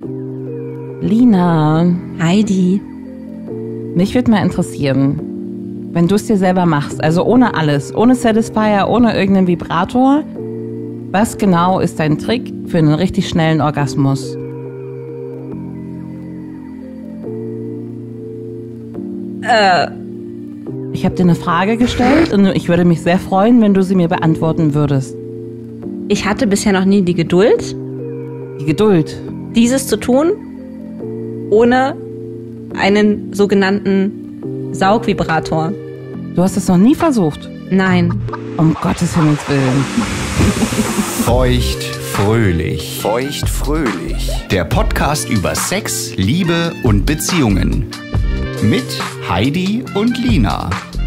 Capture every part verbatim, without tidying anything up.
Lina. Heidi. Mich würde mal interessieren, wenn du es dir selber machst, also ohne alles, ohne Satisfier, ohne irgendeinen Vibrator, was genau ist dein Trick für einen richtig schnellen Orgasmus? Äh. Ich habe dir eine Frage gestellt und ich würde mich sehr freuen, wenn du sie mir beantworten würdest. Ich hatte bisher noch nie die Geduld, Die Geduld. dieses zu tun, ohne einen sogenannten Saugvibrator. Du hast es noch nie versucht? Nein. Um Gottes Himmels Willen. Feucht-fröhlich. Feucht-fröhlich. Der Podcast über Sex, Liebe und Beziehungen. Mit Heidi und Lina.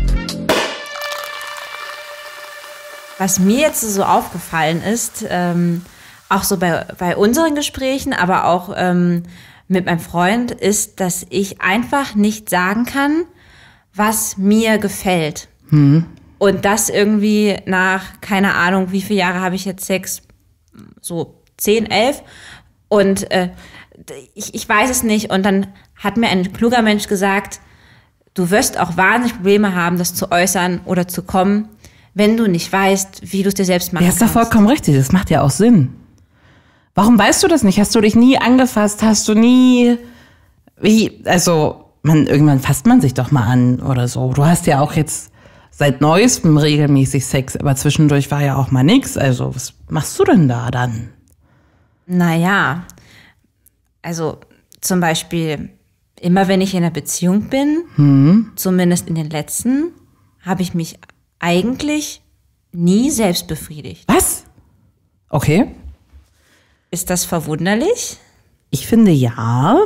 Was mir jetzt so aufgefallen ist, ähm, auch so bei, bei unseren Gesprächen, aber auch ähm, mit meinem Freund, ist, dass ich einfach nicht sagen kann, was mir gefällt. Hm. Und das irgendwie nach, keine Ahnung, wie viele Jahre habe ich jetzt Sex? So zehn, elf. Und äh, ich, ich weiß es nicht. Und dann hat mir ein kluger Mensch gesagt, du wirst auch wahnsinnig Probleme haben, das zu äußern oder zu kommen, wenn du nicht weißt, wie du es dir selbst machen Ja, ist doch kannst. vollkommen richtig. Das macht ja auch Sinn. Warum weißt du das nicht? Hast du dich nie angefasst? Hast du nie... Wie, also, man, irgendwann fasst man sich doch mal an oder so. Du hast ja auch jetzt seit Neuestem regelmäßig Sex, aber zwischendurch war ja auch mal nix. Also, was machst du denn da dann? Naja, also zum Beispiel, immer wenn ich in einer Beziehung bin, Hm. zumindest in den letzten, habe ich mich eigentlich nie selbst befriedigt. Was? Okay. Ist das verwunderlich? Ich finde ja.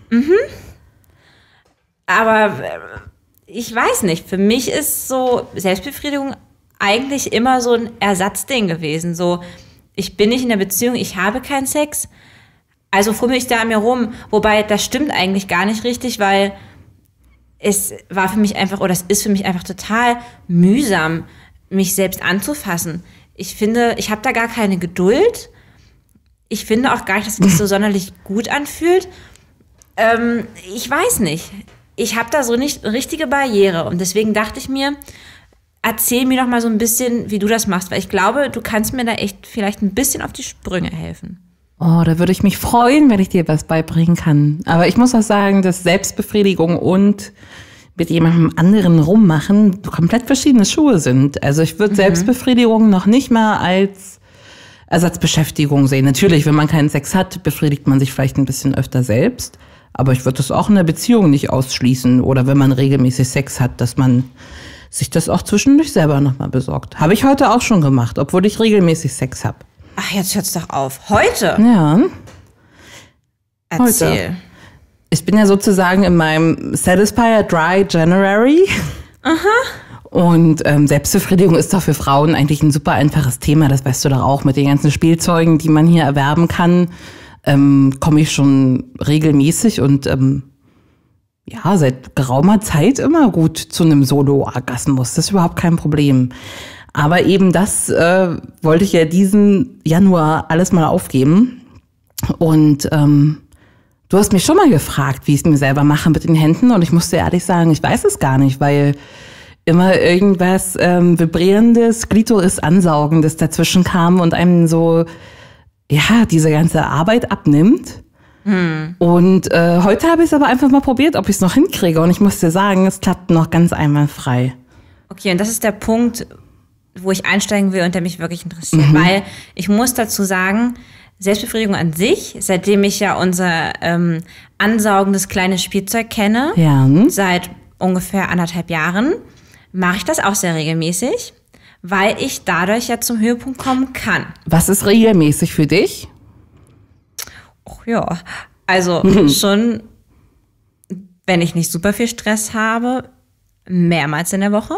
Aber äh, ich weiß nicht, für mich ist so Selbstbefriedigung eigentlich immer so ein Ersatzding gewesen. So, ich bin nicht in der Beziehung, ich habe keinen Sex, also fummel ich da an mir rum. Wobei, das stimmt eigentlich gar nicht richtig, weil es war für mich einfach, oder es ist für mich einfach total mühsam, mich selbst anzufassen. Ich finde, ich habe da gar keine Geduld. Ich finde auch gar nicht, dass es sich so sonderlich gut anfühlt. Ähm, ich weiß nicht. Ich habe da so nicht eine richtige Barriere. Und deswegen dachte ich mir, erzähl mir doch mal so ein bisschen, wie du das machst. Weil ich glaube, du kannst mir da echt vielleicht ein bisschen auf die Sprünge helfen. Oh, da würde ich mich freuen, wenn ich dir was beibringen kann. Aber ich muss auch sagen, dass Selbstbefriedigung und mit jemandem anderen rummachen komplett verschiedene Schuhe sind. Also ich würde mhm. Selbstbefriedigung noch nicht mal als Ersatzbeschäftigung sehen. Natürlich, wenn man keinen Sex hat, befriedigt man sich vielleicht ein bisschen öfter selbst. Aber ich würde das auch in der Beziehung nicht ausschließen. Oder wenn man regelmäßig Sex hat, dass man sich das auch zwischendurch selber nochmal besorgt. Habe ich heute auch schon gemacht, obwohl ich regelmäßig Sex habe. Ach, jetzt hört's doch auf. Heute? Ja. Erzähl. Heute. Ich bin ja sozusagen in meinem Satisfier Dry January. Aha. Und ähm, Selbstbefriedigung ist doch für Frauen eigentlich ein super einfaches Thema. Das weißt du doch auch. Mit den ganzen Spielzeugen, die man hier erwerben kann, ähm, komme ich schon regelmäßig und ähm, ja, seit geraumer Zeit immer gut zu einem Solo-Orgasmus. Das ist überhaupt kein Problem. Aber eben das äh, wollte ich ja diesen Januar alles mal aufgeben. Und ähm, du hast mich schon mal gefragt, wie ich es mir selber mache mit den Händen. Und ich muss dir ehrlich sagen, ich weiß es gar nicht, weil immer irgendwas ähm, Vibrierendes, Klitoris ansaugendes dazwischen kam und einem so, ja, diese ganze Arbeit abnimmt. Hm. Und äh, heute habe ich es aber einfach mal probiert, ob ich es noch hinkriege. Und ich muss dir sagen, es klappt noch ganz einwandfrei. Okay, und das ist der Punkt, wo ich einsteigen will und der mich wirklich interessiert. Mhm. Weil ich muss dazu sagen, Selbstbefriedigung an sich, seitdem ich ja unser ähm, ansaugendes kleines Spielzeug kenne, ja. seit ungefähr anderthalb Jahren, mache ich das auch sehr regelmäßig, weil ich dadurch ja zum Höhepunkt kommen kann. Was ist regelmäßig für dich? Ach ja, also mhm. schon, wenn ich nicht super viel Stress habe, mehrmals in der Woche.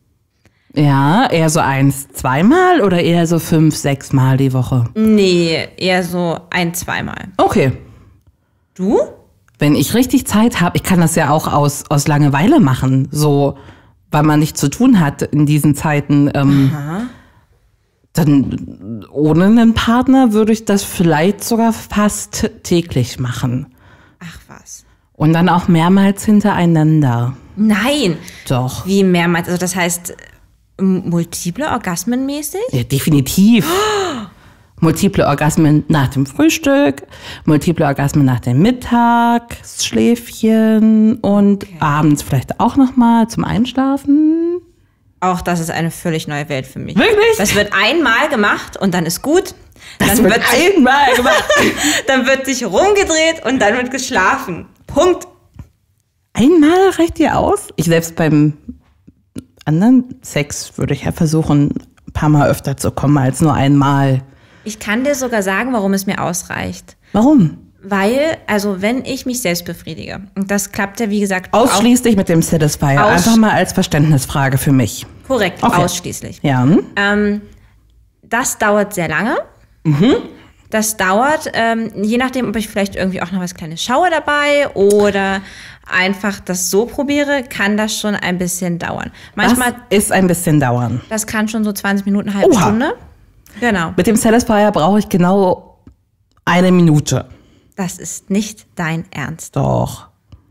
Ja, eher so eins, zweimal oder eher so fünf, sechs Mal die Woche? Nee, eher so ein, zweimal. Okay. Du? Wenn ich richtig Zeit habe, ich kann das ja auch aus, aus Langeweile machen, so, weil man nichts zu tun hat in diesen Zeiten. Ähm, Aha. dann ohne einen Partner würde ich das vielleicht sogar fast täglich machen. Ach was. Und dann auch mehrmals hintereinander. Nein. Doch. Wie mehrmals? Also das heißt, multiple Orgasmen mäßig? Ja, definitiv. Oh. Multiple Orgasmen nach dem Frühstück, multiple Orgasmen nach dem Mittagsschläfchen und okay. abends vielleicht auch nochmal zum Einschlafen. Auch das ist eine völlig neue Welt für mich. Wirklich? Das wird einmal gemacht und dann ist gut. Das dann wird, wird einmal gemacht. Dann wird sich rumgedreht und dann wird geschlafen. Punkt. Einmal reicht dir aus? Ich selbst beim anderen Sex würde ich ja versuchen, ein paar Mal öfter zu kommen als nur einmal. Ich kann dir sogar sagen, warum es mir ausreicht. Warum? Weil, also wenn ich mich selbst befriedige, und das klappt ja wie gesagt ausschließlich mit dem Satisfier, aus- einfach mal als Verständnisfrage für mich. Korrekt, okay. ausschließlich. Ja. Ähm, das dauert sehr lange. Mhm. Das dauert, ähm, je nachdem, ob ich vielleicht irgendwie auch noch was Kleines schaue dabei oder einfach das so probiere, kann das schon ein bisschen dauern. Manchmal das ist ein bisschen dauern. Das kann schon so zwanzig Minuten, eine halbe Oha. Stunde. Genau. Mit dem Satisfier brauche ich genau eine Minute. Das ist nicht dein Ernst. Doch.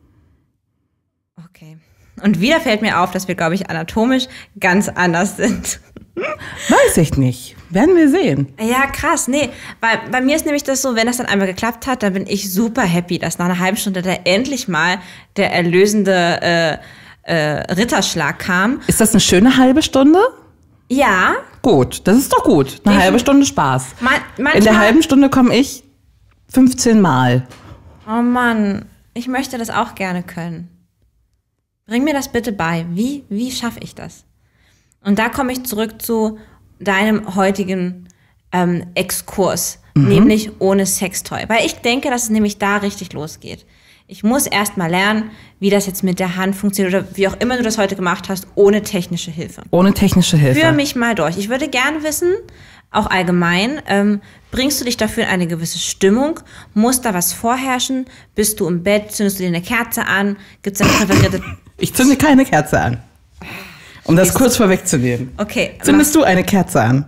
Okay. Und wieder fällt mir auf, dass wir, glaube ich, anatomisch ganz anders sind. Weiß ich nicht. Werden wir sehen. Ja, krass. Nee, weil bei mir ist nämlich das so, wenn das dann einmal geklappt hat, dann bin ich super happy, dass nach einer halben Stunde da endlich mal der erlösende äh, äh, Ritterschlag kam. Ist das eine schöne halbe Stunde? Ja. Gut, das ist doch gut. Eine Ich, halbe Stunde Spaß. Man, manchmal, In der halben Stunde komme ich fünfzehn Mal. Oh Mann, ich möchte das auch gerne können. Bring mir das bitte bei. Wie, wie schaffe ich das? Und da komme ich zurück zu deinem heutigen ähm, Exkurs, mhm. nämlich ohne Sextoy. Weil ich denke, dass es nämlich da richtig losgeht. Ich muss erst mal lernen, wie das jetzt mit der Hand funktioniert oder wie auch immer du das heute gemacht hast, ohne technische Hilfe. Ohne technische Hilfe. Führ mich mal durch. Ich würde gerne wissen, auch allgemein, ähm, bringst du dich dafür in eine gewisse Stimmung? Muss da was vorherrschen? Bist du im Bett? Zündest du dir eine Kerze an? Gibt es eine präferierte... Ich zünde keine Kerze an. Um das kurz vorwegzunehmen. Okay. Zündest du eine Kerze an?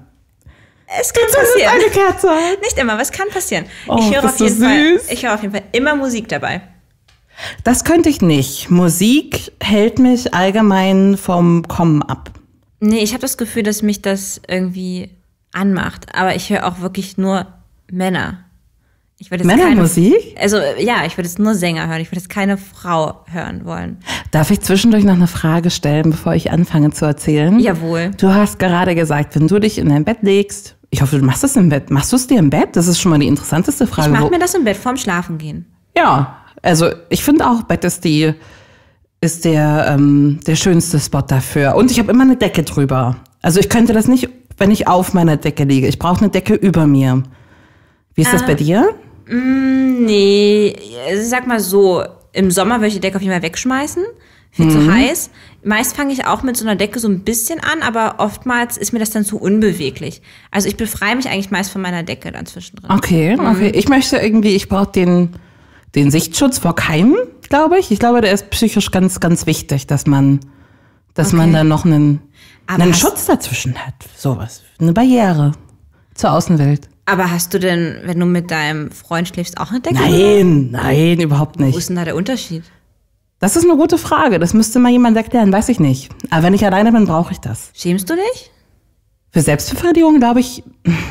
Es kann du passieren. Eine Kerze an. Nicht immer, aber es kann passieren. Oh, ich höre auf bist du jeden Fall, süß. ich höre auf jeden Fall immer Musik dabei. Das könnte ich nicht. Musik hält mich allgemein vom Kommen ab. Nee, ich habe das Gefühl, dass mich das irgendwie anmacht. Aber ich höre auch wirklich nur Männer. Ich würde jetzt Männermusik? Keine, also ja, ich würde jetzt nur Sänger hören. Ich würde jetzt keine Frau hören wollen. Darf ich zwischendurch noch eine Frage stellen, bevor ich anfange zu erzählen? Jawohl. Du hast gerade gesagt, wenn du dich in dein Bett legst, ich hoffe, du machst das im Bett. Machst du es dir im Bett? Das ist schon mal die interessanteste Frage. Ich mache mir das im Bett vorm Schlafengehen. Ja, also ich finde auch, Bett ist die ist der ähm, der schönste Spot dafür. Und ich habe immer eine Decke drüber. Also ich könnte das nicht, wenn ich auf meiner Decke liege. Ich brauche eine Decke über mir. Wie ist ah. das bei dir? Mm, nee, sag mal so, im Sommer würde ich die Decke auf jeden Fall wegschmeißen. Viel mhm. zu heiß. Meist fange ich auch mit so einer Decke so ein bisschen an, aber oftmals ist mir das dann zu unbeweglich. Also ich befreie mich eigentlich meist von meiner Decke dann zwischendrin. Okay, okay. Ich möchte irgendwie, ich brauche den, den Sichtschutz vor Keimen, glaube ich. Ich glaube, der ist psychisch ganz, ganz wichtig, dass man, dass okay. man dann noch einen, einen Schutz dazwischen hat. Sowas. Eine Barriere zur Außenwelt. Aber hast du denn, wenn du mit deinem Freund schläfst, auch eine Decke? Nein, nein, überhaupt nicht. Wo ist denn da der Unterschied? Das ist eine gute Frage. Das müsste mal jemand erklären, weiß ich nicht. Aber wenn ich alleine bin, brauche ich das. Schämst du dich? Für Selbstbefriedigung glaube ich,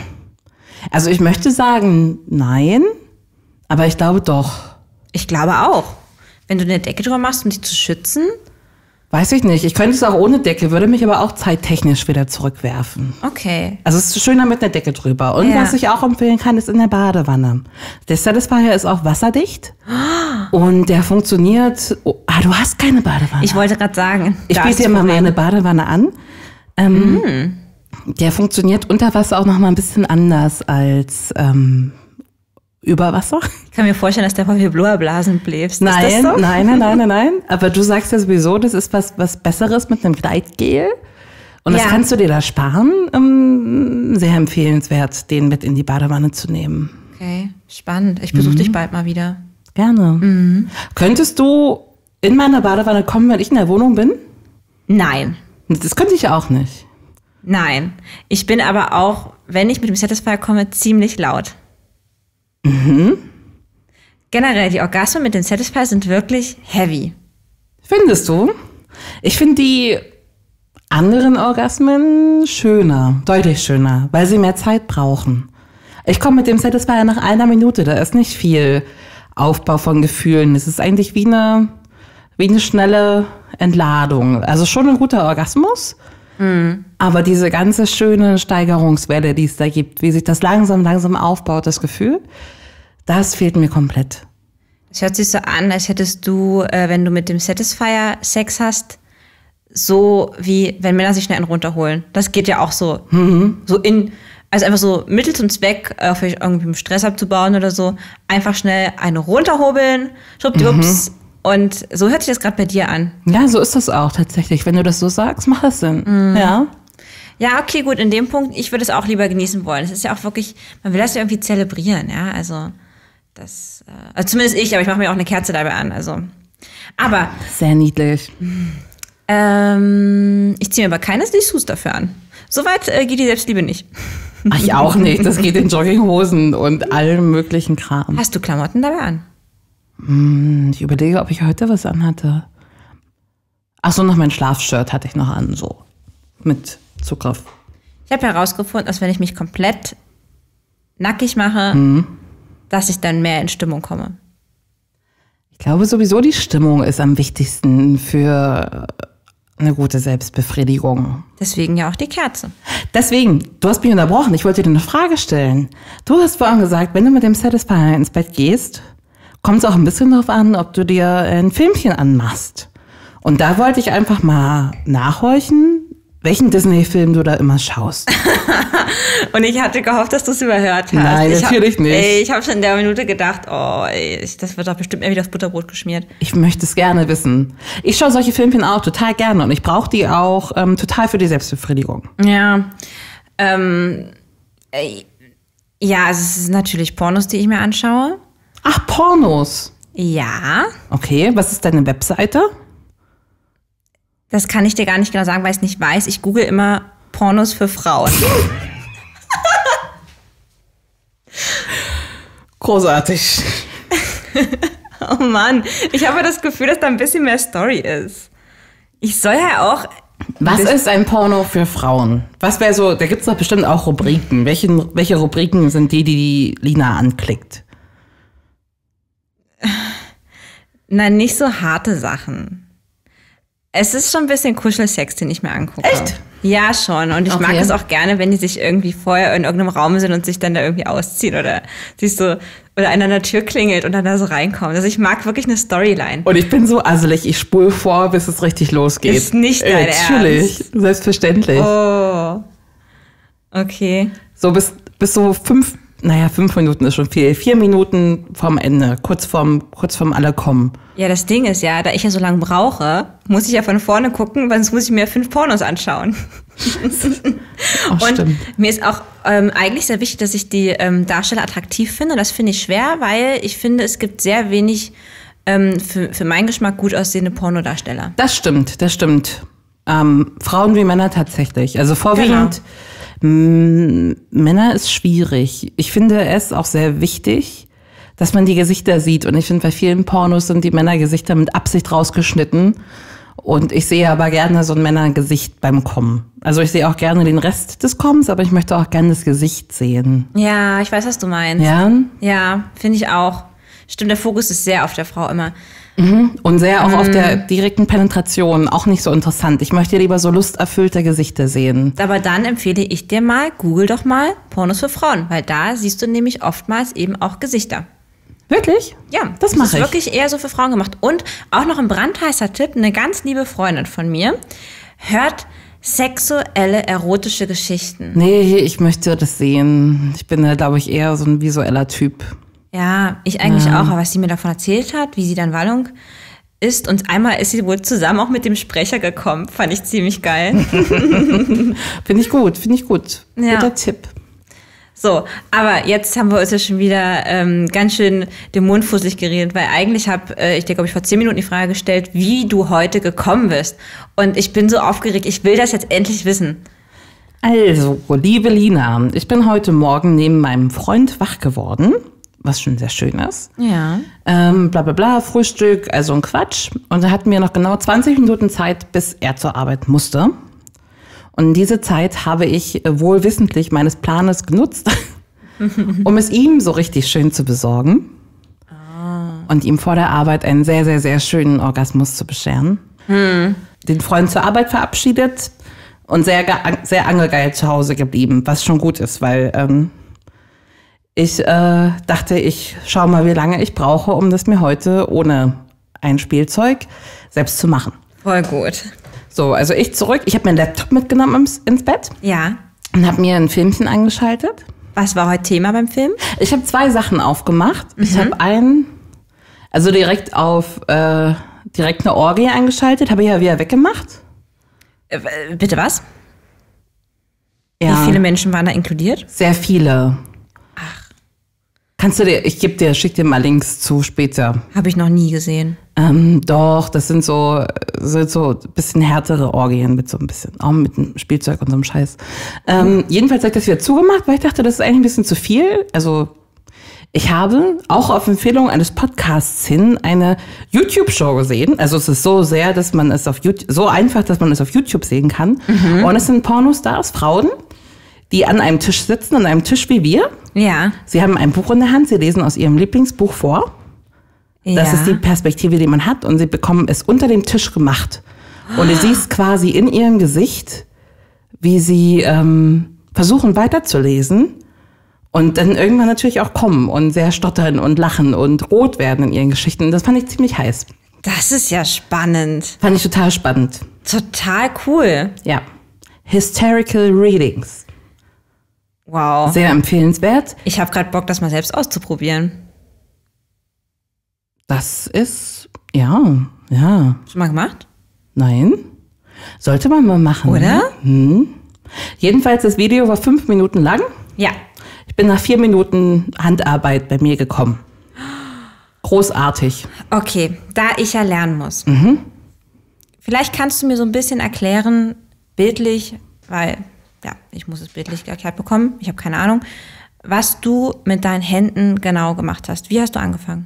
also ich möchte sagen, nein, aber ich glaube doch. Ich glaube auch. Wenn du eine Decke drüber machst, um dich zu schützen? Weiß ich nicht. Ich könnte es auch ohne Decke, würde mich aber auch zeittechnisch wieder zurückwerfen. Okay. Also es ist schöner mit einer Decke drüber. Und ja. was ich auch empfehlen kann, ist in der Badewanne. Der Satisfier ist auch wasserdicht. Und der funktioniert... Oh, ah, du hast keine Badewanne. Ich wollte gerade sagen. Ich biete dir mal meine Badewanne an. Ähm, mm. Der funktioniert unter Wasser auch noch mal ein bisschen anders als... Ähm, über Wasser? Ich kann mir vorstellen, dass der voll wie Blubberblasen bläst. Nein, ist das so? nein, nein, nein, nein, nein. Aber du sagst ja sowieso, das ist was, was Besseres mit einem Gleitgel. Und das ja. kannst du dir da sparen. Ähm, sehr empfehlenswert, den mit in die Badewanne zu nehmen. Okay, spannend. Ich besuche mhm. dich bald mal wieder. Gerne. Mhm. Könntest du in meine Badewanne kommen, wenn ich in der Wohnung bin? Nein. Das könnte ich auch nicht. Nein. Ich bin aber auch... wenn ich mit dem Satisfier komme, ziemlich laut. Mhm. Generell, die Orgasmen mit dem Satisfier sind wirklich heavy. Findest du? Ich finde die anderen Orgasmen schöner, deutlich schöner, weil sie mehr Zeit brauchen. Ich komme mit dem Satisfier nach einer Minute, da ist nicht viel Aufbau von Gefühlen. Es ist eigentlich wie eine, wie eine schnelle Entladung. Also schon ein guter Orgasmus, mhm. aber diese ganze schöne Steigerungswelle, die es da gibt, wie sich das langsam, langsam aufbaut, das Gefühl, das fehlt mir komplett. Es hört sich so an, als hättest du, äh, wenn du mit dem Satisfier Sex hast, so wie, wenn Männer sich schnell einen runterholen. Das geht ja auch so. Mhm. So in, also einfach so Mittel zum Zweck, äh, vielleicht irgendwie Stress abzubauen oder so. Einfach schnell eine runterhobeln, schwuppdiwupps. Mhm. Und so hört sich das gerade bei dir an. Ja, so ist das auch tatsächlich. Wenn du das so sagst, macht das Sinn. Mhm. Ja. Ja, okay, gut. In dem Punkt, ich würde es auch lieber genießen wollen. Es ist ja auch wirklich, man will das ja irgendwie zelebrieren, ja. Also, das, äh, also zumindest ich, aber ich mache mir auch eine Kerze dabei an, also. Aber. Sehr niedlich. Ähm, ich ziehe mir aber keine Dessous dafür an. Soweit äh, geht die Selbstliebe nicht. Ach, ich auch nicht. Das geht in Jogginghosen und allem möglichen Kram. Hast du Klamotten dabei an? Hm, ich überlege, ob ich heute was anhatte. Ach so, noch mein Schlafshirt hatte ich noch an, so. Mit Zugriff. Ich habe herausgefunden, dass wenn ich mich komplett nackig mache, mhm. dass ich dann mehr in Stimmung komme. Ich glaube sowieso, die Stimmung ist am wichtigsten für eine gute Selbstbefriedigung. Deswegen ja auch die Kerze. Deswegen, du hast mich unterbrochen, ich wollte dir eine Frage stellen. Du hast vorhin gesagt, wenn du mit dem Satisfier ins Bett gehst, kommt es auch ein bisschen darauf an, ob du dir ein Filmchen anmachst. Und da wollte ich einfach mal nachhorchen, welchen Disney-Film du da immer schaust. Und ich hatte gehofft, dass du es überhört hast. Nein, ich natürlich hab, nicht. Ey, ich habe schon in der Minute gedacht, oh, ey, das wird doch bestimmt irgendwie das Butterbrot geschmiert. Ich möchte es gerne wissen. Ich schaue solche Filmchen auch total gerne und ich brauche die auch ähm, total für die Selbstbefriedigung. Ja, ähm, äh, ja, also es sind natürlich Pornos, die ich mir anschaue. Ach, Pornos? Ja. Okay, was ist deine Webseite? Das kann ich dir gar nicht genau sagen, weil ich es nicht weiß. Ich google immer Pornos für Frauen. Großartig. Oh Mann, ich habe das Gefühl, dass da ein bisschen mehr Story ist. Ich soll ja auch... Was ist ein Porno für Frauen? Was wäre so, da gibt es doch bestimmt auch Rubriken. Welche, welche Rubriken sind die, die die Lina anklickt? Nein, nicht so harte Sachen. Es ist schon ein bisschen Kuschelsex, den ich mir angucke. Echt? Ja, schon. Und ich okay. mag es auch gerne, wenn die sich irgendwie vorher in irgendeinem Raum sind und sich dann da irgendwie ausziehen oder sich so, oder einer an der Tür klingelt und dann da so reinkommt. Also ich mag wirklich eine Storyline. Und ich bin so asselig, ich spule vor, bis es richtig losgeht. Ist nicht dein äh, Natürlich, Ernst? Selbstverständlich. Oh. Okay. So bis, bis so fünf, naja, fünf Minuten ist schon viel. Vier Minuten vorm Ende, kurz vorm, kurz vorm alle kommen. Ja, das Ding ist ja, da ich ja so lange brauche, muss ich ja von vorne gucken, weil sonst muss ich mir fünf Pornos anschauen. Oh, und stimmt. mir ist auch ähm, eigentlich sehr wichtig, dass ich die ähm, Darsteller attraktiv finde. Das finde ich schwer, weil ich finde, es gibt sehr wenig ähm, für, für meinen Geschmack gut aussehende Pornodarsteller. Das stimmt, das stimmt. Ähm, Frauen wie Männer tatsächlich. Also vorwiegend genau. m- Männer ist schwierig. Ich finde es auch sehr wichtig, dass man die Gesichter sieht. Und ich finde, bei vielen Pornos sind die Männergesichter mit Absicht rausgeschnitten. Und ich sehe aber gerne so ein Männergesicht beim Kommen. Also ich sehe auch gerne den Rest des Kommens, aber ich möchte auch gerne das Gesicht sehen. Ja, ich weiß, was du meinst. Ja? Ja, finde ich auch. Stimmt, der Fokus ist sehr auf der Frau immer. Mhm. Und sehr auch mhm. auf der direkten Penetration. Auch nicht so interessant. Ich möchte lieber so lusterfüllte Gesichter sehen. Aber dann empfehle ich dir mal, google doch mal Pornos für Frauen. Weil da siehst du nämlich oftmals eben auch Gesichter. Wirklich? Ja, das mache ich. Das ist wirklich eher so für Frauen gemacht. Und auch noch ein brandheißer Tipp, eine ganz liebe Freundin von mir hört sexuelle, erotische Geschichten. Nee, ich möchte das sehen. Ich bin da, glaube ich, eher so ein visueller Typ. Ja, ich eigentlich ja. auch. Aber was sie mir davon erzählt hat, wie sie dann Wallung ist. Und einmal ist sie wohl zusammen auch mit dem Sprecher gekommen. Fand ich ziemlich geil. Finde ich gut, finde ich gut. Ja. Guter Tipp. So, aber jetzt haben wir uns ja schon wieder ähm, ganz schön den Mund fusselig geredet, weil eigentlich habe äh, ich dir, glaube ich, vor zehn Minuten die Frage gestellt, wie du heute gekommen bist. Und ich bin so aufgeregt, ich will das jetzt endlich wissen. Also, liebe Lina, ich bin heute Morgen neben meinem Freund wach geworden, was schon sehr schön ist. Ja. Ähm, bla bla bla, Frühstück, also ein Quatsch. Und da hatten wir noch genau zwanzig Minuten Zeit, bis er zur Arbeit musste. Und diese Zeit habe ich wohl wissentlich meines Planes genutzt, um es ihm so richtig schön zu besorgen. Oh. Und ihm vor der Arbeit einen sehr, sehr, sehr schönen Orgasmus zu bescheren. Hm. Den Freund zur Arbeit verabschiedet und sehr, sehr angegeil zu Hause geblieben, was schon gut ist, weil ähm, ich äh, dachte, ich schaue mal, wie lange ich brauche, um das mir heute ohne ein Spielzeug selbst zu machen. Voll gut. So, also ich zurück. Ich habe meinen Laptop mitgenommen ins, ins Bett. Ja. Und habe mir ein Filmchen angeschaltet. Was war heute Thema beim Film? Ich habe zwei Sachen aufgemacht. Mhm. Ich habe einen, also direkt auf, äh, direkt eine Orgie eingeschaltet, habe ich ja wieder weggemacht. Äh, bitte was? Ja. Wie viele Menschen waren da inkludiert? Sehr viele. Ach. Kannst du dir, ich gebe dir, schick dir mal Links zu später. Habe ich noch nie gesehen. Ähm, doch, das sind so, so, so ein bisschen härtere Orgien mit so ein bisschen, auch mit einem Spielzeug und so einem Scheiß. Ähm, jedenfalls habe ich das wieder zugemacht, weil ich dachte, das ist eigentlich ein bisschen zu viel. Also ich habe auch auf Empfehlung eines Podcasts hin eine YouTube-Show gesehen. Also es ist so sehr, dass man es auf YouTube, so einfach, dass man es auf YouTube sehen kann. Mhm. Und es sind Pornostars, Frauen, die an einem Tisch sitzen, an einem Tisch wie wir. Ja. Sie haben ein Buch in der Hand, sie lesen aus ihrem Lieblingsbuch vor. Ja. Das ist die Perspektive, die man hat. Und sie bekommen es unter dem Tisch gemacht. Und du siehst quasi in ihrem Gesicht, wie sie ähm, versuchen weiterzulesen. Und dann irgendwann natürlich auch kommen und sehr stottern und lachen und rot werden in ihren Geschichten. Das fand ich ziemlich heiß. Das ist ja spannend. Fand ich total spannend. Total cool. Ja. Hysterical Readings. Wow. Sehr empfehlenswert. Ich habe gerade Bock, das mal selbst auszuprobieren. Das ist, ja, ja. Schon mal gemacht? Nein. Sollte man mal machen. Oder? Hm. Jedenfalls, das Video war fünf Minuten lang. Ja. Ich bin nach vier Minuten Handarbeit bei mir gekommen. Großartig. Okay, da ich ja lernen muss. Mhm. Vielleicht kannst du mir so ein bisschen erklären, bildlich, weil, ja, ich muss es bildlich erklärt bekommen, ich habe keine Ahnung, was du mit deinen Händen genau gemacht hast. Wie hast du angefangen?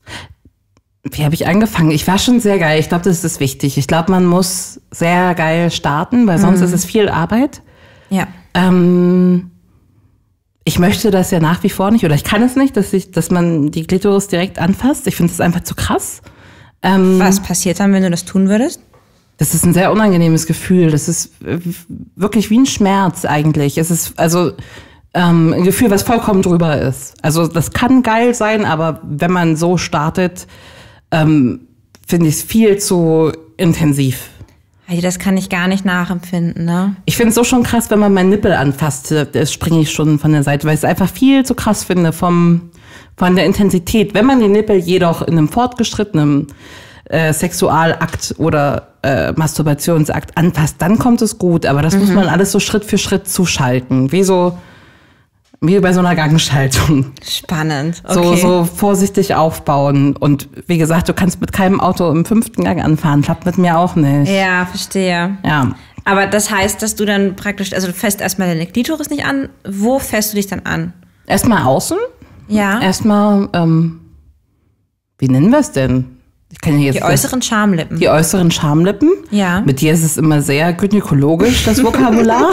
Wie habe ich angefangen? Ich war schon sehr geil. Ich glaube, das ist wichtig. Ich glaube, man muss sehr geil starten, weil sonst mhm. ist es viel Arbeit. Ja. Ähm, ich möchte das ja nach wie vor nicht, oder ich kann es nicht, dass ich, dass man die Klitoris direkt anfasst. Ich finde das einfach zu krass. Ähm, Was passiert dann, wenn du das tun würdest? Das ist ein sehr unangenehmes Gefühl. Das ist wirklich wie ein Schmerz eigentlich. Es ist also ähm, ein Gefühl, was vollkommen drüber ist. Also das kann geil sein, aber wenn man so startet, ähm, finde ich es viel zu intensiv. Also das kann ich gar nicht nachempfinden, ne? Ich finde es so schon krass, wenn man meinen Nippel anfasst, das springe ich schon von der Seite, weil ich es einfach viel zu krass finde vom, von der Intensität. Wenn man den Nippel jedoch in einem fortgeschrittenen äh, Sexualakt oder äh, Masturbationsakt anfasst, dann kommt es gut. Aber das mhm. muss man alles so Schritt für Schritt zuschalten, wie so wie bei so einer Gangschaltung. Spannend, okay. So, so vorsichtig aufbauen. Und wie gesagt, du kannst mit keinem Auto im fünften Gang anfahren. Klappt mit mir auch nicht. Ja, verstehe. Ja. Aber das heißt, dass du dann praktisch, also du fässt erstmal deine Klitoris nicht an. Wo fässt du dich dann an? Erstmal außen. Ja. Erstmal, ähm, wie nennen wir es denn? Ich kann ja jetzt die äußeren Schamlippen. Die äußeren Schamlippen. Ja. Mit dir ist es immer sehr gynäkologisch, das Vokabular.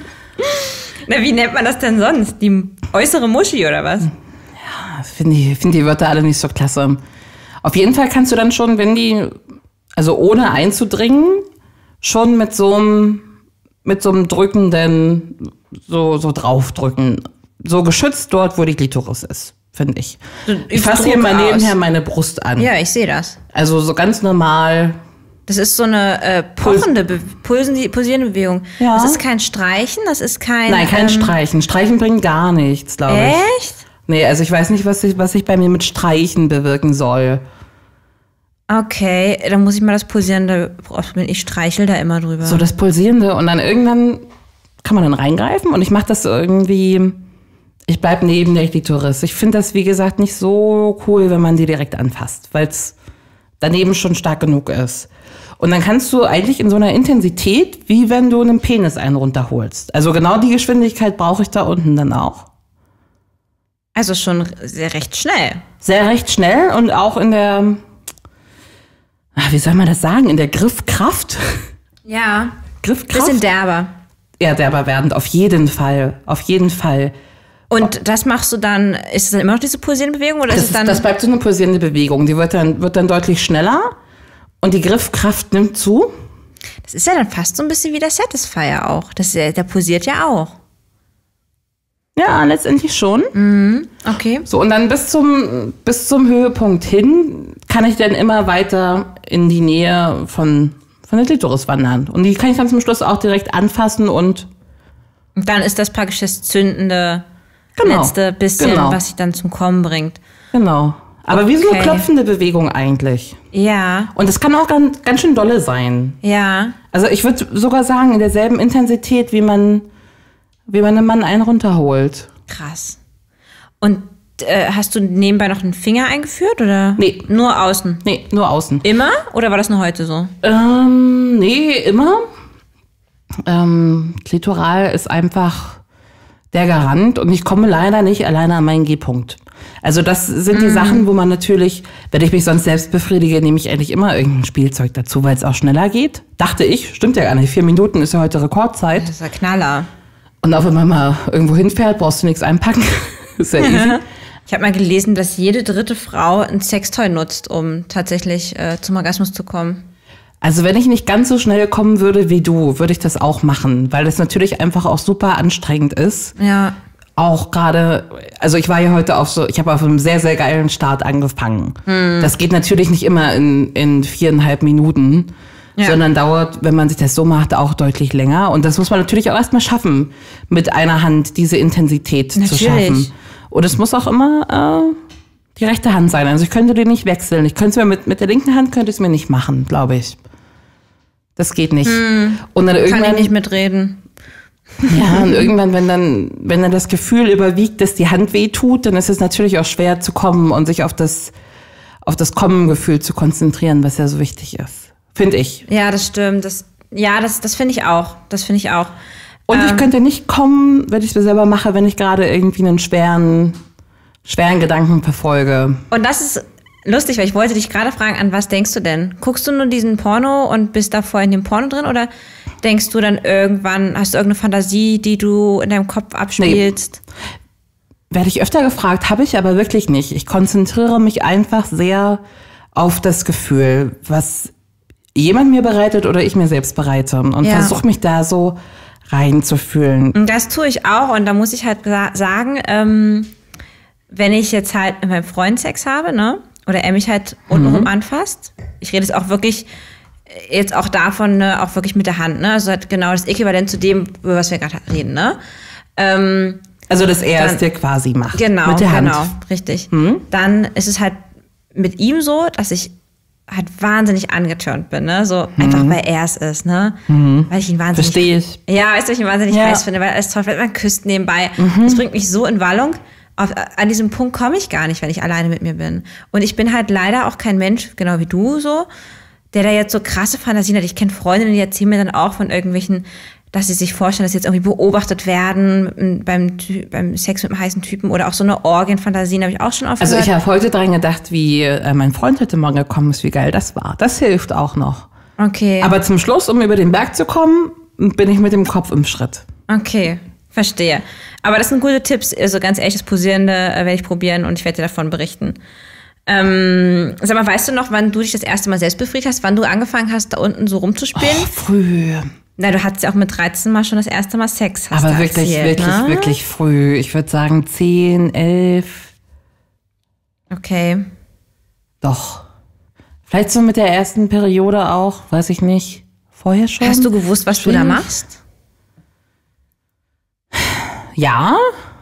Na, wie nennt man das denn sonst? Die äußere Muschi oder was? Ja, finde ich, find die Wörter alle nicht so klasse. Auf jeden Fall kannst du dann schon, wenn die, also ohne einzudringen, schon mit so einem, mit so einem drückenden, so, so draufdrücken. So geschützt dort, wo die Klitoris ist, finde ich. Ich fasse hier mal nebenher meine Brust an. Ja, ich sehe das. Also so ganz normal. Das ist so eine äh, pochende, Be- pulsen- pulsierende Bewegung. Ja. Das ist kein Streichen, das ist kein... Nein, kein ähm, Streichen. Streichen bringt gar nichts, glaube ich. Echt? Nee, also ich weiß nicht, was ich, was ich bei mir mit Streichen bewirken soll. Okay, dann muss ich mal das Pulsierende ausprobieren. Ich streichel da immer drüber. So das Pulsierende und dann irgendwann kann man dann reingreifen und ich mache das irgendwie... Ich bleib neben der Klitoris. Ich finde das, wie gesagt, nicht so cool, wenn man die direkt anfasst, weil es daneben schon stark genug ist. Und dann kannst du eigentlich in so einer Intensität, wie wenn du einen Penis einen runterholst. Also genau die Geschwindigkeit brauche ich da unten dann auch. Also schon sehr recht schnell. Sehr recht schnell und auch in der, wie soll man das sagen, in der Griffkraft. Ja, Griffkraft. bisschen derber. Ja, derber werdend, auf jeden Fall, auf jeden Fall. Und das machst du dann, ist es dann immer noch diese pulsierende Bewegung? Oder Das, ist es ist, dann das bleibt so eine pulsierende Bewegung. Die wird dann, wird dann deutlich schneller und die Griffkraft nimmt zu. Das ist ja dann fast so ein bisschen wie der Satisfier auch. Das, der pulsiert ja auch. Ja, letztendlich schon. Mhm. Okay. So, und dann bis zum, bis zum Höhepunkt hin kann ich dann immer weiter in die Nähe von, von der Klitoris wandern. Und die kann ich dann zum Schluss auch direkt anfassen und... Und dann ist das praktisch das zündende Genau. letzte bisschen, Genau. was sich dann zum Kommen bringt. Genau. Aber wie so eine Okay. klopfende Bewegung eigentlich. Ja, Und das kann auch ganz, ganz schön dolle sein. ja. Also ich würde sogar sagen, in derselben Intensität, wie man, wie man einem Mann einen runterholt. Krass. Und äh, hast du nebenbei noch einen Finger eingeführt oder? Nee. Nur außen? Nee, nur außen. Immer? Oder war das nur heute so? Ähm, nee, immer. Ähm, Klitoral ist einfach der Garant und ich komme leider nicht alleine an meinen G-Punkt. Also das sind die Sachen, wo man natürlich, wenn ich mich sonst selbst befriedige, nehme ich eigentlich immer irgendein Spielzeug dazu, weil es auch schneller geht. Dachte ich, stimmt ja gar nicht. Vier Minuten ist ja heute Rekordzeit. Das ist der Knaller. Und auch wenn man mal irgendwo hinfährt, brauchst du nichts einpacken. Ist ja easy. Ich habe mal gelesen, dass jede dritte Frau ein Sextoy nutzt, um tatsächlich äh, zum Orgasmus zu kommen. Also wenn ich nicht ganz so schnell kommen würde wie du, würde ich das auch machen, weil das natürlich einfach auch super anstrengend ist. Ja. Auch gerade, also ich war ja heute auf so, ich habe auf einem sehr, sehr geilen Start angefangen. Hm. Das geht natürlich nicht immer in, in viereinhalb Minuten, Ja. sondern dauert, wenn man sich das so macht, auch deutlich länger. Und das muss man natürlich auch erstmal schaffen, mit einer Hand diese Intensität zu Natürlich. schaffen. Und es muss auch immer äh, die rechte Hand sein. Also ich könnte die nicht wechseln. Ich könnte es mir mit, mit der linken Hand könnte ich es mir nicht machen, glaube ich. Das geht nicht. Und dann Kann irgendwann, ich nicht mitreden. ja, und irgendwann, wenn dann, wenn dann das Gefühl überwiegt, dass die Hand weh tut, dann ist es natürlich auch schwer zu kommen und sich auf das, auf das Kommengefühl zu konzentrieren, was ja so wichtig ist. Finde ich. Ja, das stimmt. Das, ja, das, das finde ich auch. Das finde ich auch. Und ich könnte nicht kommen, wenn ich es mir selber mache, wenn ich gerade irgendwie einen schweren, schweren Gedanken verfolge. Und das ist lustig, weil ich wollte dich gerade fragen, an was denkst du denn? Guckst du nur diesen Porno und bist da voll in dem Porno drin oder denkst du dann irgendwann, hast du irgendeine Fantasie, die du in deinem Kopf abspielst? Werde ich öfter gefragt, habe ich aber wirklich nicht. Ich konzentriere mich einfach sehr auf das Gefühl, was jemand mir bereitet oder ich mir selbst bereite und Ja. versuche mich da so reinzufühlen. Und das tue ich auch und da muss ich halt sa- sagen, ähm, wenn ich jetzt halt mit meinem Freund Sex habe, ne, oder er mich halt untenrum Mhm. anfasst, ich rede jetzt auch wirklich jetzt auch davon, ne, auch wirklich mit der Hand, ne, also halt genau das Äquivalent zu dem, über was wir gerade reden, ne. Ähm, Also, dass er Dann- es dir quasi macht. Genau, mit der Hand. genau, richtig. Dann ist es halt mit ihm so, dass ich halt wahnsinnig angetörnt bin, ne? So einfach, weil er es ist, ne? Weil ich ihn wahnsinnig. Verstehe ich. Ja, weißt du, ich ihn wahnsinnig Ja. heiß finde, weil er ist toll, weil man küsst nebenbei. Das bringt mich so in Wallung. Auf, an diesem Punkt komme ich gar nicht, wenn ich alleine mit mir bin. Und ich bin halt leider auch kein Mensch, genau wie du so, der da jetzt so krasse Fantasien hat. Ich kenne Freundinnen, die erzählen mir dann auch von irgendwelchen, dass sie sich vorstellen, dass sie jetzt irgendwie beobachtet werden beim, Ty- beim Sex mit einem heißen Typen oder auch so eine Orgienfantasien, habe ich auch schon oft Also gehört. ich habe heute dran gedacht, wie äh, mein Freund heute Morgen gekommen ist, wie geil das war. Das hilft auch noch. Okay, Aber zum Schluss, um über den Berg zu kommen, bin ich mit dem Kopf im Schritt. okay, verstehe. Aber das sind gute Tipps. Also ganz ehrlich, das Posierende äh, werde ich probieren und ich werde dir davon berichten. Ähm, sag mal, weißt du noch, wann du dich das erste Mal selbst befriedigt hast, wann du angefangen hast, da unten so rumzuspielen? Oh, früh. Na, du hattest ja auch mit dreizehn Mal schon das erste Mal Sex. Hast Aber du wirklich, erzählt, wirklich, ne? wirklich früh. Ich würde sagen zehn, elf. Okay. Doch. Vielleicht so mit der ersten Periode auch, weiß ich nicht. Vorher schon? Hast du gewusst, was du da Schwierig. machst? Ja.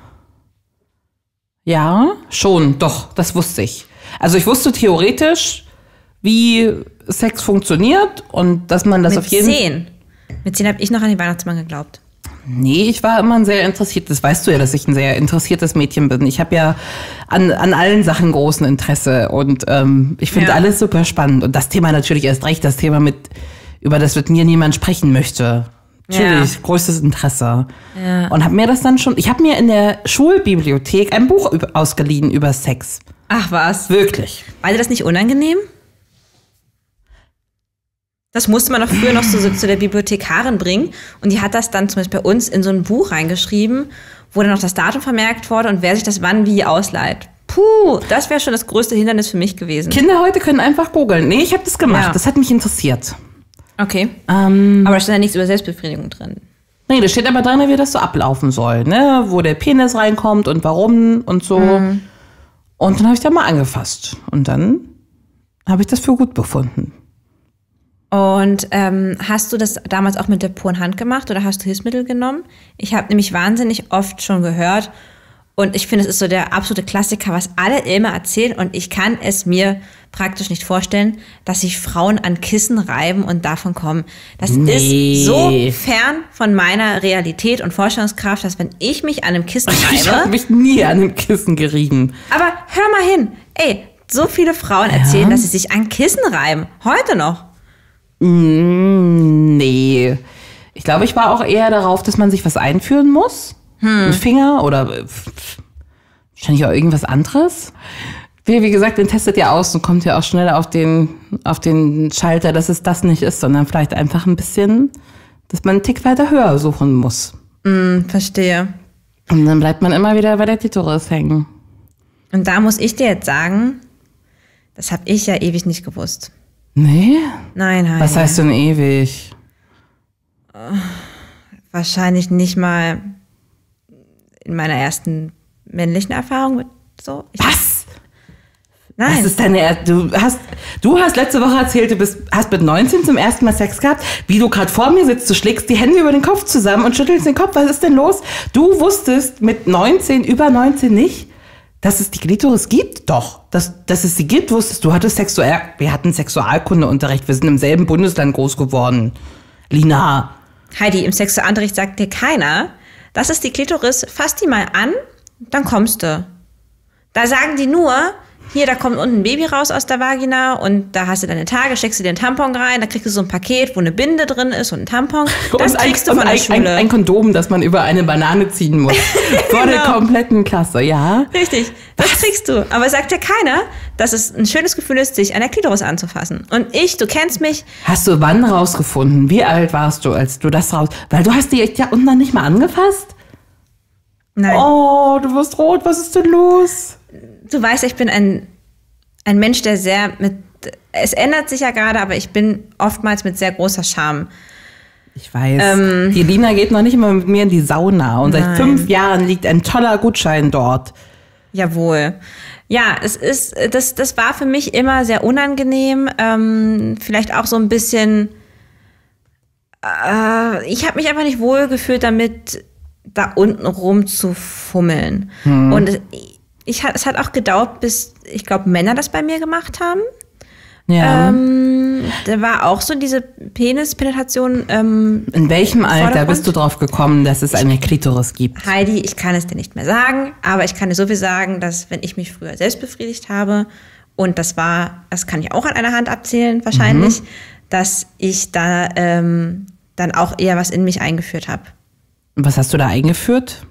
Ja, schon, doch, das wusste ich. Also ich wusste theoretisch, wie Sex funktioniert und dass man das Mit auf jeden Fall... zehn. Mit zehn habe ich noch an den Weihnachtsmann geglaubt. Nee, ich war immer ein sehr interessiertes, weißt du ja, dass ich ein sehr interessiertes Mädchen bin. Ich habe ja an, an allen Sachen großen Interesse und ähm, ich finde Ja. alles super spannend. Und das Thema natürlich erst recht, das Thema, mit über das mit mir niemand sprechen möchte. Natürlich, Ja. größtes Interesse. Ja. Und habe mir das dann schon, ich habe mir in der Schulbibliothek ein Buch üb- ausgeliehen über Sex. Ach was. Wirklich. War dir das nicht unangenehm? Das musste man doch früher noch so, so zu der Bibliothekarin bringen. Und die hat das dann zum Beispiel bei uns in so ein Buch reingeschrieben, wo dann noch das Datum vermerkt wurde und wer sich das wann wie ausleiht. Puh, das wäre schon das größte Hindernis für mich gewesen. Kinder heute können einfach googeln. Nee, ich habe das gemacht. Ja. Das hat mich interessiert. Okay. Ähm, Aber da steht ja nichts über Selbstbefriedigung drin. nee, da steht aber drin, wie das so ablaufen soll, ne? Wo der Penis reinkommt und warum und so. Mhm. Und dann habe ich da mal angefasst. Und dann habe ich das für gut befunden. Und ähm, hast du das damals auch mit der puren Hand gemacht oder hast du Hilfsmittel genommen? Ich habe nämlich wahnsinnig oft schon gehört und ich finde, es ist so der absolute Klassiker, was alle immer erzählen und ich kann es mir praktisch nicht vorstellen, dass sich Frauen an Kissen reiben und davon kommen. Das Nee. ist so fern von meiner Realität und Vorstellungskraft, dass wenn ich mich an einem Kissen Ich habe reibe, mich nie an dem Kissen gerieben. aber hör mal hin, ey, so viele Frauen erzählen, dass sie sich an Kissen reiben, heute noch. Mm, nee. Ich glaube, ich war auch eher darauf, dass man sich was einführen muss. Hm. Ein Finger oder äh, wahrscheinlich auch irgendwas anderes. Wie, wie gesagt, den testet ja aus und kommt ja auch schnell auf den, auf den Schalter, dass es das nicht ist, sondern vielleicht einfach ein bisschen, dass man einen Tick weiter höher suchen muss. Hm, verstehe. Und dann bleibt man immer wieder bei der Klitoris hängen. Und da muss ich dir jetzt sagen, das habe ich ja ewig nicht gewusst. Nee? Nein, Heidi. Was heißt denn ewig? Wahrscheinlich nicht mal in meiner ersten männlichen Erfahrung mit so. Ich, Was? nein. Das ist deine, er- du hast, du hast letzte Woche erzählt, du bist, hast mit neunzehn zum ersten Mal Sex gehabt, wie du gerade vor mir sitzt, du schlägst die Hände über den Kopf zusammen und schüttelst den Kopf. Was ist denn los? Du wusstest mit neunzehn, über neunzehn nicht, dass es die Klitoris gibt? Doch. Dass, dass es sie gibt, wusstest du. Hattest Sexual, wir hatten Sexualkundeunterricht. Wir sind im selben Bundesland groß geworden. Lina. Heidi, im Sexualunterricht sagt dir keiner, das ist die Klitoris, fass die mal an, dann kommst du. Da sagen die nur, hier, da kommt unten ein Baby raus aus der Vagina und da hast du deine Tage, steckst du dir einen Tampon rein, da kriegst du so ein Paket, wo eine Binde drin ist und ein Tampon. Das und ein, kriegst du und von der ein, Schule. ein, ein Kondom, das man über eine Banane ziehen muss. Vor der Genau. kompletten Klasse, ja. Richtig, das kriegst du. Aber sagt dir keiner, dass es ein schönes Gefühl ist, sich an der Klitoris anzufassen. Und ich, du kennst mich, Hast du wann rausgefunden? Wie alt warst du, als du das raus... Weil du hast die echt ja unten dann nicht mal angefasst? nein, Oh, du wirst rot. Was ist denn los? du weißt, ich bin ein, ein Mensch, der sehr mit, es ändert sich ja gerade, aber ich bin oftmals mit sehr großer Scham. Ich weiß. Die Lina geht noch nicht mal mit mir in die Sauna. Und seit Nein. fünf Jahren liegt ein toller Gutschein dort. Jawohl. Ja, es ist, das, das war für mich immer sehr unangenehm. Ähm, vielleicht auch so ein bisschen, äh, ich habe mich einfach nicht wohl gefühlt damit, da unten rum zu fummeln. Und es, ich, es hat auch gedauert, bis, ich glaube, Männer das bei mir gemacht haben. Ja. Ähm, da war auch so diese Penispenetration. Ähm, in welchem Alter Vordergrund? bist du drauf gekommen, dass es eine Klitoris gibt? Heidi, ich kann es dir nicht mehr sagen, aber ich kann dir so viel sagen, dass wenn ich mich früher selbst befriedigt habe, und das war, das kann ich auch an einer Hand abzählen wahrscheinlich, mhm. dass ich da ähm, dann auch eher was in mich eingeführt habe. Und was hast du da eingeführt?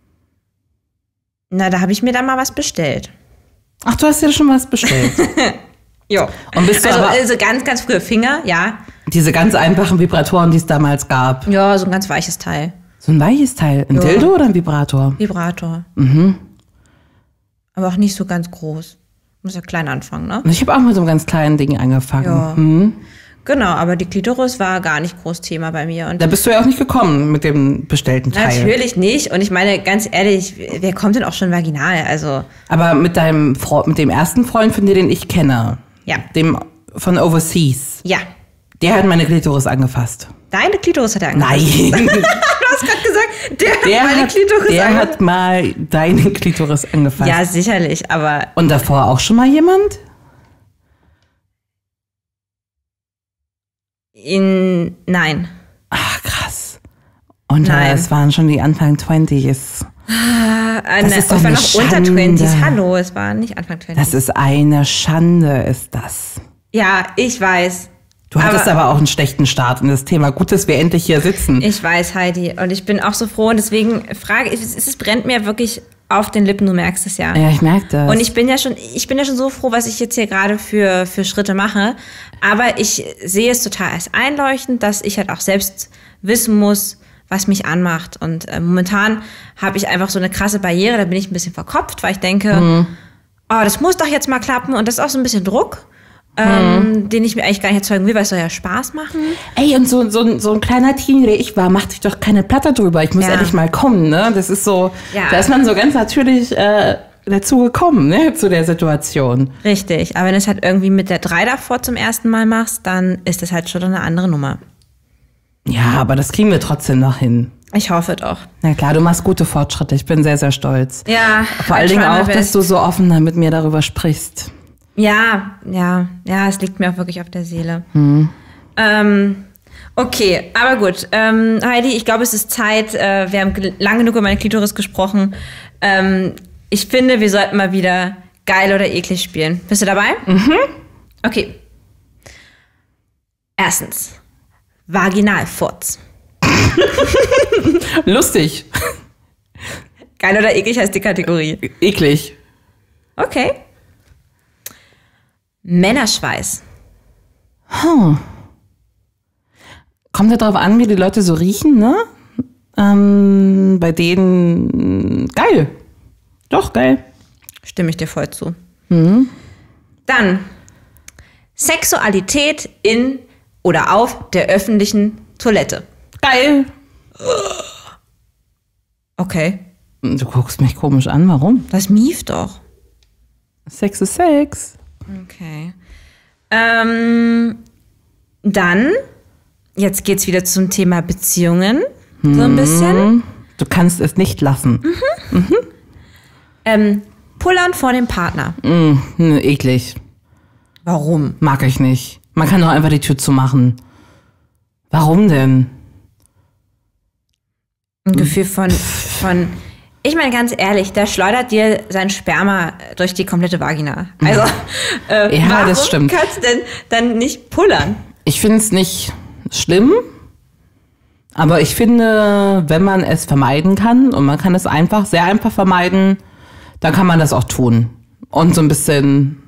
Na, da habe ich mir dann mal was bestellt. Ach, du hast ja schon was bestellt. Ja. Und bist du also, aber also ganz, ganz frühe Finger, ja. diese ganz einfachen Vibratoren, die es damals gab. Ja, so ein ganz weiches Teil. So ein weiches Teil. Ein Ja. Dildo oder ein Vibrator? Vibrator. Mhm. Aber auch nicht so ganz groß. Muss ja klein anfangen, ne? Und ich habe auch mit so einem ganz kleinen Ding angefangen. Ja. Mhm. Genau, aber die Klitoris war gar nicht groß Thema bei mir. Und Da bist du ja auch nicht gekommen mit dem bestellten Teil. natürlich nicht. Und ich meine, ganz ehrlich, wer kommt denn auch schon vaginal? Also, Aber mit deinem Fre- mit dem ersten Freund von dir, den ich kenne, ja. dem von Overseas, Ja. der hat meine Klitoris angefasst. Deine Klitoris hat er angefasst. Nein. Du hast gerade gesagt, der, Der, hat meine hat, Klitoris der angefasst. hat mal deine Klitoris angefasst. Ja, sicherlich, aber Und davor auch schon mal jemand? in, nein. Ach, krass. Und Nein. äh, es waren schon die Anfang zwanziger. Ah, Das ne, ist doch es war eine noch unter Schande. zwanzig. Hallo, es war nicht Anfang zwanzig. Das ist eine Schande, ist das. Ja, ich weiß. Du hattest aber, aber auch einen schlechten Start in das Thema. Gut, dass wir endlich hier sitzen. Ich weiß, Heidi. Und ich bin auch so froh. Und deswegen frage ich, es, es brennt mir wirklich auf den Lippen, du merkst es ja. Ja, ich merke das. Und ich bin ja schon, ich bin ja schon so froh, was ich jetzt hier gerade für, für Schritte mache. Aber ich sehe es total als einleuchtend, dass ich halt auch selbst wissen muss, was mich anmacht. Und äh, momentan habe ich einfach so eine krasse Barriere, da bin ich ein bisschen verkopft, weil ich denke, mhm. oh, das muss doch jetzt mal klappen. Und das ist auch so ein bisschen Druck. Ähm, mhm. den ich mir eigentlich gar nicht erzeugen will, weil es soll ja Spaß machen. Ey, und so, so, so ein kleiner Teenie, der ich war, macht sich doch keine Platte drüber. Ich muss ja. endlich mal kommen, ne? Das ist so, ja. da ist man so ganz natürlich äh, dazu gekommen, ne? Zu der Situation. Richtig, aber wenn du es halt irgendwie mit der drei davor zum ersten Mal machst, dann ist das halt schon eine andere Nummer. Ja, aber das kriegen wir trotzdem noch hin. Ich hoffe doch. Na klar, du machst gute Fortschritte. Ich bin sehr, sehr stolz. Ja. Vor allen Dingen auch, dass du so offen mit mir darüber sprichst. Ja, ja, ja, es liegt mir auch wirklich auf der Seele. Hm. Ähm, okay, aber gut. Ähm, Heidi, ich glaube, es ist Zeit. Äh, wir haben lange genug über meine Klitoris gesprochen. Ähm, ich finde, wir sollten mal wieder geil oder eklig spielen. Bist du dabei? Mhm. Okay. Erstens. Vaginalfurz. Lustig. Geil oder eklig heißt die Kategorie. Eklig. Okay. Männerschweiß. Hm. Kommt ja darauf an, wie die Leute so riechen, ne? Ähm, bei denen geil. Doch, geil. Stimme ich dir voll zu. Mhm. Dann Sexualität in oder auf der öffentlichen Toilette. Geil. Okay. Du guckst mich komisch an, warum? Das mieft doch. Sex ist Sex. Okay. Ähm, dann, jetzt geht's wieder zum Thema Beziehungen. So ein bisschen. Du kannst es nicht lassen. Mhm. Mhm. Ähm, pullern vor dem Partner. Mm, eklig. Warum? Mag ich nicht. Man kann doch einfach die Tür zumachen. Warum denn? Ein Gefühl von, von, ich meine ganz ehrlich, der schleudert dir sein Sperma durch die komplette Vagina. Also, äh, ja, warum das stimmt. kannst du denn dann nicht pullern? Ich finde es nicht schlimm, aber ich finde, wenn man es vermeiden kann, und man kann es einfach, sehr einfach vermeiden, dann kann man das auch tun. Und so ein bisschen,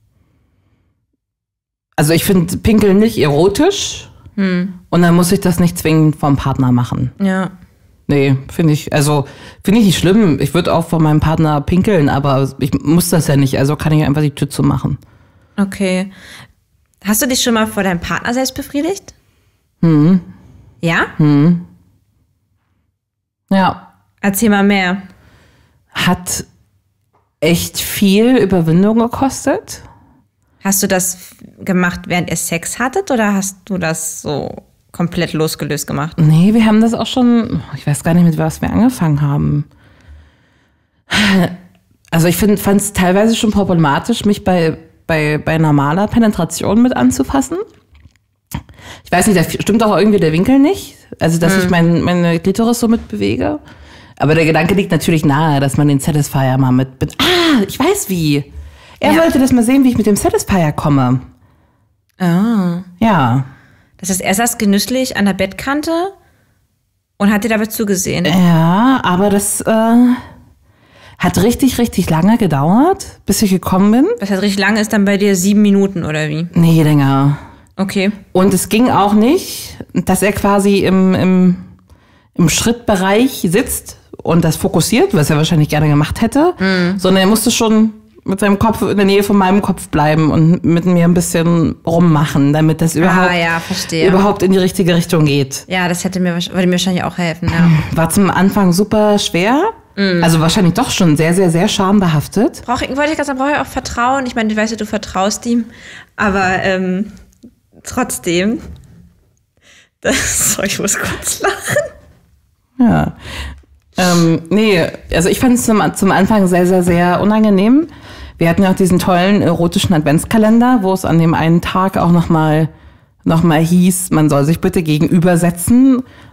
also ich finde Pinkeln nicht erotisch, hm. und dann muss ich das nicht zwingend vom Partner machen. Ja. Nee, finde ich, also finde ich nicht schlimm. Ich würde auch von meinem Partner pinkeln, aber ich muss das ja nicht, also kann ich einfach die Tür zumachen. Okay. Hast du dich schon mal vor deinem Partner selbst befriedigt? Hm. Ja? Hm. Ja. Erzähl mal mehr. Hat echt viel Überwindung gekostet. Hast du das gemacht, während ihr Sex hattet, oder hast du das so komplett losgelöst gemacht? Nee, wir haben das auch schon, ich weiß gar nicht, mit was wir angefangen haben. Also ich fand es teilweise schon problematisch, mich bei, bei, bei normaler Penetration mit anzufassen. Ich weiß nicht, da stimmt auch irgendwie der Winkel nicht. Also, dass hm. ich mein, meine Klitoris so mitbewege. Aber der Gedanke liegt natürlich nahe, dass man den Satisfier mal mit, mit ah, ich weiß wie. Er ja. wollte das mal sehen, wie ich mit dem Satisfier komme. Ah. Ja. Das heißt, er saß genüsslich an der Bettkante und hat dir dabei zugesehen. Ja, aber das äh, hat richtig, richtig lange gedauert, bis ich gekommen bin. Das heißt, richtig lange ist dann bei dir sieben Minuten oder wie? Nee, länger. Okay. Und es ging auch nicht, dass er quasi im, im, im Schrittbereich sitzt und das fokussiert, was er wahrscheinlich gerne gemacht hätte, mhm. sondern er musste schon mit seinem Kopf in der Nähe von meinem Kopf bleiben und mit mir ein bisschen rummachen, damit das überhaupt, ah, ja, verstehe. überhaupt in die richtige Richtung geht. Ja, das hätte mir, würde mir wahrscheinlich auch helfen. Ja. War zum Anfang super schwer. Mm. Also wahrscheinlich doch schon sehr, sehr, sehr schambehaftet. Brauch, wollte ich ganz sagen, brauche ich auch Vertrauen. Ich meine, ich weiß ja, du vertraust ihm, aber ähm, trotzdem. Das, ich muss kurz lachen. Ja. Ähm, nee, also ich fand es zum, zum Anfang sehr, sehr, sehr unangenehm. Wir hatten ja auch diesen tollen erotischen Adventskalender, wo es an dem einen Tag auch nochmal noch mal hieß, man soll sich bitte gegenübersetzen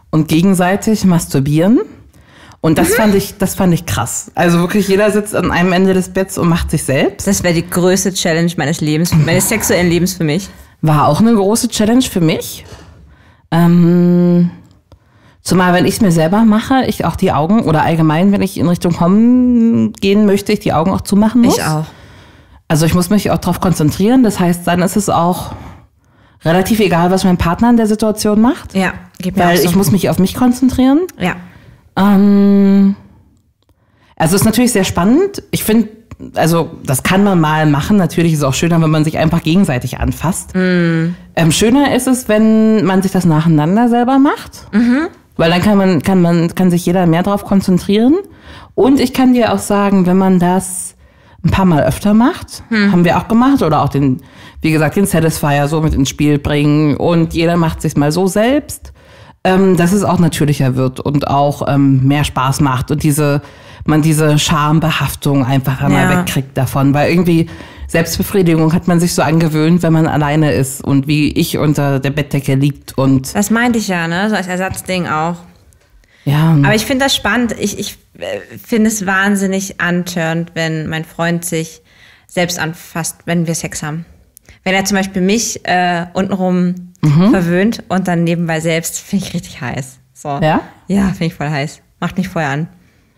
und gegenseitig masturbieren. Und das mhm. fand ich, das fand ich krass. Also wirklich, jeder sitzt an einem Ende des Betts und macht sich selbst. Das wäre die größte Challenge meines Lebens, meines sexuellen Lebens für mich. War auch eine große Challenge für mich. Ähm, zumal, wenn ich es mir selber mache, ich auch die Augen, oder allgemein, wenn ich in Richtung Home gehen möchte, ich die Augen auch zumachen muss. Ich auch. Also ich muss mich auch darauf konzentrieren. Das heißt, dann ist es auch relativ egal, was mein Partner in der Situation macht. Ja, geht mir weil auch so. Ich muss mich auf mich konzentrieren. Ja. Ähm, also es ist natürlich sehr spannend. Ich finde, also das kann man mal machen. Natürlich ist es auch schöner, wenn man sich einfach gegenseitig anfasst. Mm. Ähm, schöner ist es, wenn man sich das nacheinander selber macht. Mhm. Weil dann kann man, kann man, kann sich jeder mehr drauf konzentrieren. Und ich kann dir auch sagen, wenn man das ein paar Mal öfter macht, hm. haben wir auch gemacht, oder auch den, wie gesagt, den Satisfier so mit ins Spiel bringen und jeder macht sich mal so selbst, ähm, dass es auch natürlicher wird und auch ähm, mehr Spaß macht und diese, man diese Schambehaftung einfach einmal ja. wegkriegt davon, weil irgendwie Selbstbefriedigung hat man sich so angewöhnt, wenn man alleine ist und wie ich unter der Bettdecke liegt und. Das meinte ich ja, ne, so als Ersatzding auch. Ja. Aber ich finde das spannend. Ich, ich finde es wahnsinnig unturned, wenn mein Freund sich selbst anfasst, wenn wir Sex haben. Wenn er zum Beispiel mich äh, untenrum mhm. verwöhnt und dann nebenbei selbst, finde ich richtig heiß. So. Ja? Ja, finde ich voll heiß. Macht mich voll an.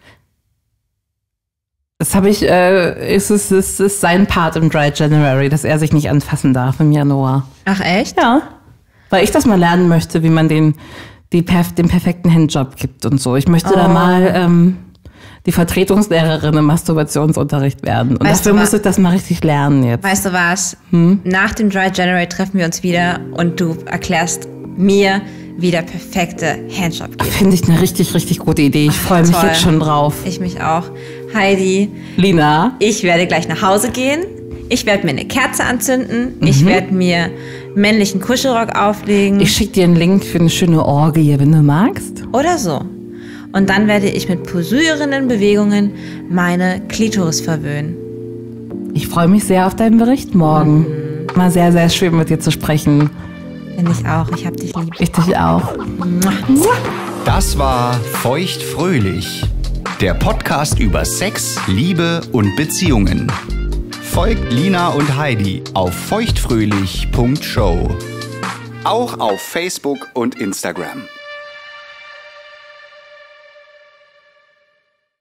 Das habe ich, äh, ist es ist, ist sein Part im Dry January, dass er sich nicht anfassen darf im Januar. Ach echt? Ja. Weil ich das mal lernen möchte, wie man den die perf- den perfekten Handjob gibt und so. Ich möchte oh. da mal ähm, die Vertretungslehrerin im Masturbationsunterricht werden. Und weißt dafür muss ich das mal richtig lernen jetzt. Weißt du was? Hm? Nach dem Dry January treffen wir uns wieder und du erklärst mir, wie der perfekte Handjob geht. Finde ich eine richtig, richtig gute Idee. Ich freue mich toll. jetzt schon drauf. Ich mich auch. Heidi. Lina. Ich werde gleich nach Hause gehen. Ich werde mir eine Kerze anzünden. Mhm. Ich werde mir männlichen Kuschelrock auflegen. Ich schicke dir einen Link für eine schöne Orgie, wenn du magst. Oder so. Und dann werde ich mit pulsierenden Bewegungen meine Klitoris verwöhnen. Ich freue mich sehr auf deinen Bericht morgen. Mhm. War sehr, sehr schön, mit dir zu sprechen. Finde ich auch. Ich hab dich lieb. Ich dich auch. Das war Feuchtfröhlich, der Podcast über Sex, Liebe und Beziehungen. Folgt Lina und Heidi auf feuchtfröhlich punkt show. Auch auf Facebook und Instagram.